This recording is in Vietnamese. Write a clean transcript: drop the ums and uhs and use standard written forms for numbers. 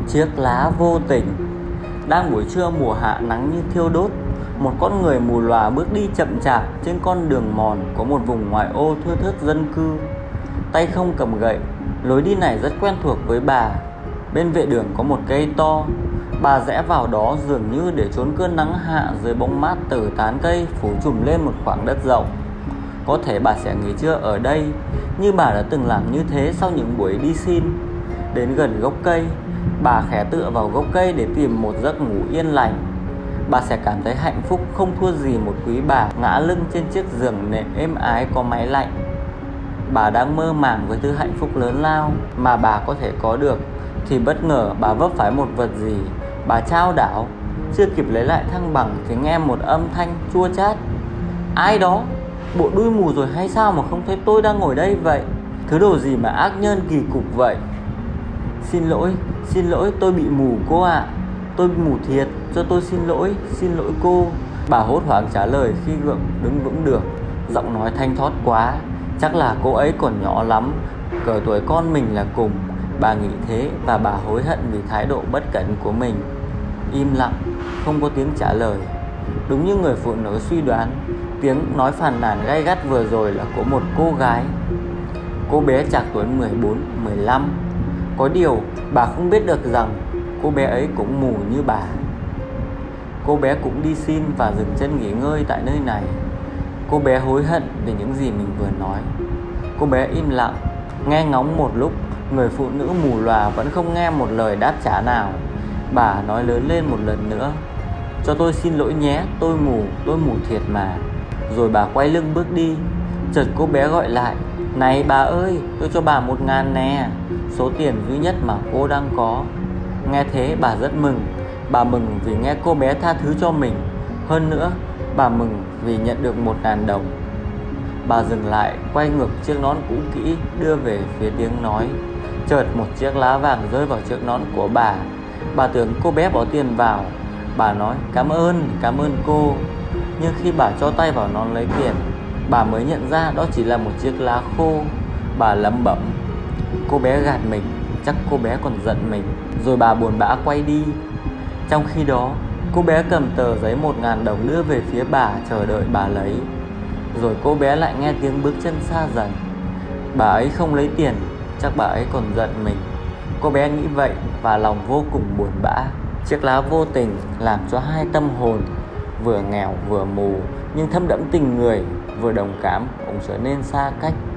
Chiếc lá vô tình. Đang buổi trưa mùa hạ nắng như thiêu đốt, một con người mù lòa bước đi chậm chạp trên con đường mòn có một vùng ngoại ô thưa thớt dân cư. Tay không cầm gậy, lối đi này rất quen thuộc với bà. Bên vệ đường có một cây to, bà rẽ vào đó dường như để trốn cơn nắng hạ dưới bóng mát từ tán cây phủ trùm lên một khoảng đất rộng. Có thể bà sẽ nghỉ trưa ở đây, như bà đã từng làm như thế sau những buổi đi xin. Đến gần gốc cây, bà khẽ tựa vào gốc cây để tìm một giấc ngủ yên lành. Bà sẽ cảm thấy hạnh phúc không thua gì một quý bà ngã lưng trên chiếc giường nệm êm ái có máy lạnh. Bà đang mơ màng với thứ hạnh phúc lớn lao mà bà có thể có được, thì bất ngờ bà vấp phải một vật gì. Bà chao đảo, chưa kịp lấy lại thăng bằng thì nghe một âm thanh chua chát. Ai đó? Bộ đuôi mù rồi hay sao mà không thấy tôi đang ngồi đây vậy? Thứ đồ gì mà ác nhân kỳ cục vậy? Xin lỗi, tôi bị mù cô ạ. Tôi bị mù thiệt, cho tôi xin lỗi cô. Bà hốt hoảng trả lời khi gượng đứng vững được. Giọng nói thanh thoát quá, chắc là cô ấy còn nhỏ lắm, cỡ tuổi con mình là cùng. Bà nghĩ thế và bà hối hận vì thái độ bất cẩn của mình. Im lặng, không có tiếng trả lời. Đúng như người phụ nữ suy đoán, tiếng nói phàn nàn gay gắt vừa rồi là của một cô gái. Cô bé chạc tuổi 14, 15. Có điều bà không biết được rằng cô bé ấy cũng mù như bà. Cô bé cũng đi xin và dừng chân nghỉ ngơi tại nơi này. Cô bé hối hận về những gì mình vừa nói. Cô bé im lặng, nghe ngóng một lúc. Người phụ nữ mù lòa vẫn không nghe một lời đáp trả nào. Bà nói lớn lên một lần nữa. Cho tôi xin lỗi nhé, tôi mù thiệt mà. Rồi bà quay lưng bước đi. Chợt cô bé gọi lại. Này bà ơi, tôi cho bà 1.000 nè, số tiền duy nhất mà cô đang có. Nghe thế bà rất mừng. Bà mừng vì nghe cô bé tha thứ cho mình. Hơn nữa, bà mừng vì nhận được 1.000 đồng. Bà dừng lại, quay ngược chiếc nón cũ kỹ đưa về phía tiếng nói. Chợt một chiếc lá vàng rơi vào chiếc nón của bà. Bà tưởng cô bé bỏ tiền vào. Bà nói cảm ơn cô. Nhưng khi bà cho tay vào nón lấy tiền, bà mới nhận ra đó chỉ là một chiếc lá khô. Bà lẩm bẩm, cô bé gạt mình, chắc cô bé còn giận mình. Rồi bà buồn bã quay đi. Trong khi đó, cô bé cầm tờ giấy 1.000 đồng đưa về phía bà, chờ đợi bà lấy. Rồi cô bé lại nghe tiếng bước chân xa dần. Bà ấy không lấy tiền, chắc bà ấy còn giận mình. Cô bé nghĩ vậy và lòng vô cùng buồn bã. Chiếc lá vô tình làm cho hai tâm hồn, vừa nghèo vừa mù nhưng thấm đẫm tình người, vừa đồng cảm cũng trở nên xa cách.